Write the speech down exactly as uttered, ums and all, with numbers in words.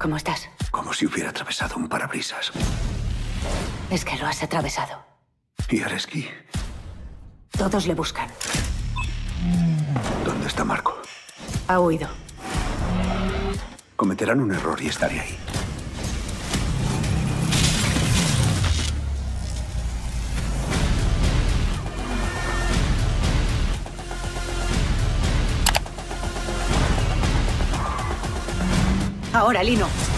¿Cómo estás? Como si hubiera atravesado un parabrisas. Es que lo has atravesado. ¿Y Areski? Todos le buscan. ¿Dónde está Marco? Ha huido. Cometerán un error y estaré ahí. Ahora, Lino.